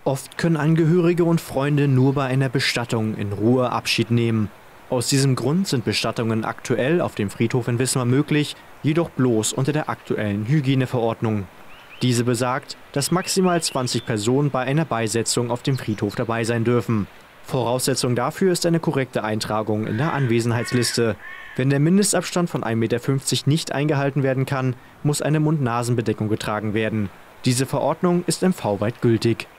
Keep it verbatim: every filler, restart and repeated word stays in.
Oft können Angehörige und Freunde nur bei einer Bestattung in Ruhe Abschied nehmen. Aus diesem Grund sind Bestattungen aktuell auf dem Friedhof in Wismar möglich, jedoch bloß unter der aktuellen Hygieneverordnung. Diese besagt, dass maximal zwanzig Personen bei einer Beisetzung auf dem Friedhof dabei sein dürfen. Voraussetzung dafür ist eine korrekte Eintragung in der Anwesenheitsliste. Wenn der Mindestabstand von ein Meter fünfzig nicht eingehalten werden kann, muss eine Mund-Nasen-Bedeckung getragen werden. Diese Verordnung ist M V-weit gültig.